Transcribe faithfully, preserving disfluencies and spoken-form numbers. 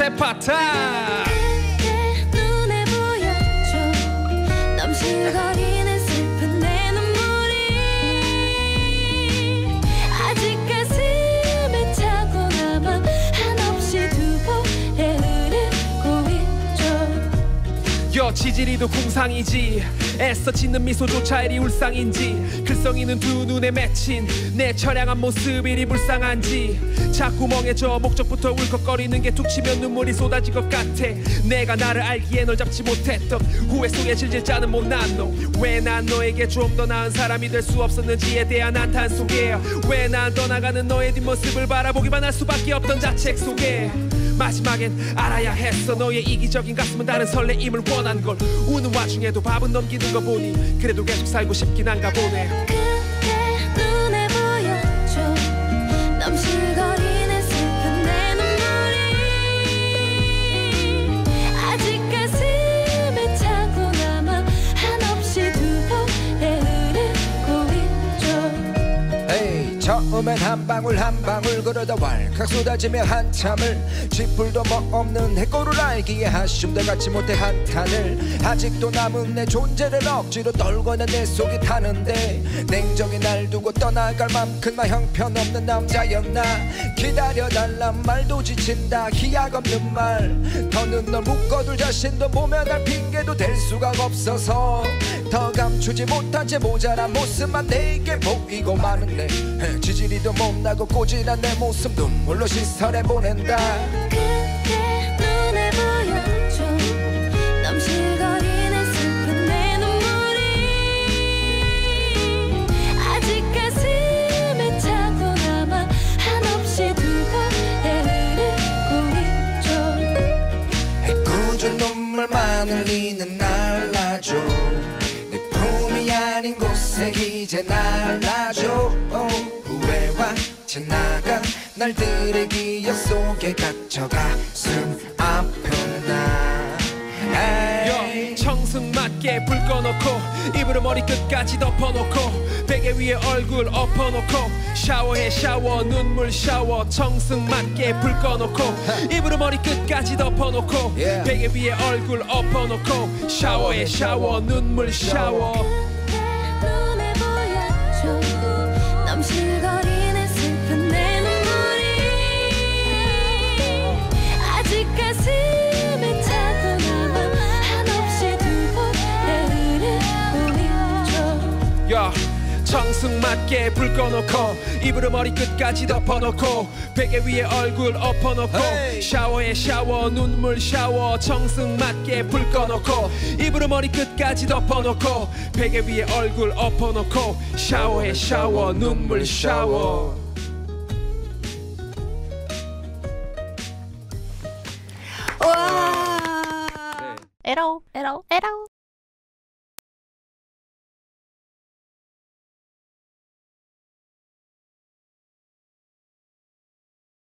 쇠파타. 그때 눈에 보였죠. 넘실거리는 슬픈 내 눈물이 아직 가슴에 차고 남아 한없이 두 볼에 흐르고 있죠. 여 지질이도 궁상이지. 애써 짓는 미소조차 이리 울상인지. 글썽이는 두 눈에 맺힌 내 처량한 모습 이리 불쌍한지. 자꾸 멍해져 목적부터 울컥거리는 게 툭 치면 눈물이 쏟아질 것 같아. 내가 나를 알기에 널 잡지 못했던 후회 속에 질질 짜는 못난 너. 왜 난 너에게 좀 더 나은 사람이 될 수 없었는지에 대한 한탄 속에 왜 난 떠나가는 너의 뒷모습을 바라보기만 할 수밖에 없던 자책 속에 마지막엔 알아야 했어. 너의 이기적인 가슴은 다른 설레임을 원한 걸. 우는 와중에도 밥은 넘기는 거 보니 그래도 계속 살고 싶긴 한가 보네. 그때 눈에 보였죠. 넘실거리는 슬픈 내 눈물이 아직 가슴에 차고 남아 한없이 두 볼에 흐르고 있죠. 에이, 처음엔 한 방울 한 방울 그러다 왈칵 쏟아지며 한참을 쥐뿔도 뭐 없는 해골을 알기에 한숨도 갖지 못해 한탄을. 아직도 남은 내 존재를 억지로 떨거나 내 속이 타는데 냉정히 날 두고 떠나갈 만큼만 형편없는 남자였나. 기다려달란 말도 지친다. 희약 없는 말 더는 널 묶어둘 자신도 모면할 핑계도 될 수가 없어서 더 감추지 못한 채 모자란 모습만 내게 보이고 마는데 지지리도 못나고 꼬질한 내 모습 눈물로 시설해 보낸다. 그때 눈에 보였죠. 넘실거리는 슬픈 내 눈물이 아직 가슴에 차고 남아 한없이 두 볼에 흐르고 있죠. 꾸준 눈물만 흘리는 날라줘. 내 품이 아닌 곳에 이제 날라줘. 후회와 지나간 날들의 기억 속에 갇혀가 숨 아픈 나. 여 청승맞게 불 꺼놓고 입으로 머리 끝까지 덮어놓고 베개 위에 얼굴 엎어놓고 샤워해 샤워 눈물 샤워. 청승맞게 불 꺼놓고 입으로 머리 끝까지 덮어놓고 Yeah. 베개 위에 얼굴 엎어놓고 샤워해 샤워 눈물 샤워. 그때 눈에 보였죠. 넘실거리는 슬픈 내 눈물이 아직 가슴에 차고 남아 한없이 두 볼에 흐르고 있죠. 야 청승맞게 불 꺼놓고 입으로 머리 끝까지 덮어놓고 베개 위에 얼굴 엎어놓고 Hey. 샤워해 샤워 눈물 샤워. 청승맞게 불 꺼놓고 입으로 머리 끝까지 덮어놓고 베개 위에 얼굴 엎어놓고 샤워해 샤워 눈물 샤워. 와. 에러 에러 에러.